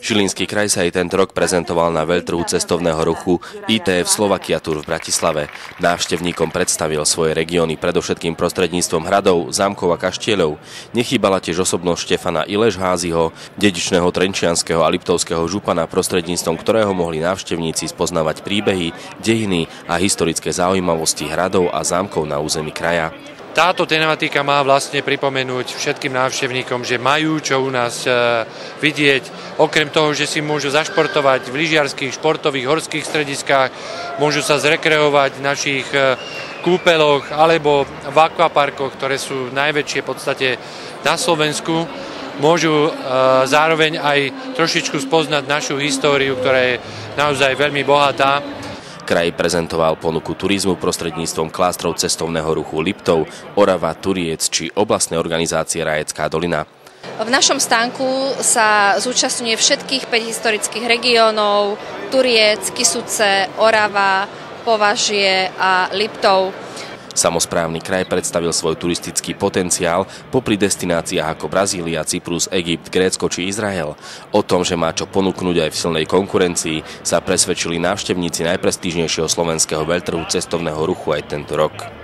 Žilinský kraj sa aj tento rok prezentoval na veľtrhu cestovného ruchu ITF Slovakia Tour v Bratislave. Návštevníkom predstavil svoje regióny predovšetkým prostredníctvom hradov, zámkov a kaštieľov. Nechýbala tiež osobnosť Štefana Ileš-Házyho, dedičného trenčianskeho a liptovského župana, prostredníctvom ktorého mohli návštevníci spoznávať príbehy, dejiny a historické zaujímavosti hradov a zámkov na území kraja. Táto tematika má vlastne pripomenúť všetkým návštevníkom, že majú čo u nás vidieť. Okrem toho, že si môžu zašportovať v lyžiarskych, športových, horských strediskách, môžu sa zrekreovať v našich kúpeloch alebo v akvaparkoch, ktoré sú najväčšie v podstate na Slovensku. Môžu zároveň aj trošičku spoznať našu históriu, ktorá je naozaj veľmi bohatá. Kraj prezentoval ponuku turizmu prostredníctvom klástrov cestovného ruchu Liptov, Orava, Turiec či oblastnej organizácie Rajecká dolina. V našom stánku sa zúčastňuje všetkých 5 historických regiónov: Turiec, Kysuce, Orava, Považie a Liptov. Samosprávny kraj predstavil svoj turistický potenciál popri destináciách ako Brazília, Cyprus, Egypt, Grécko či Izrael. O tom, že má čo ponúknuť aj v silnej konkurencii, sa presvedčili návštevníci najprestížnejšieho slovenského veľtrhu cestovného ruchu aj tento rok.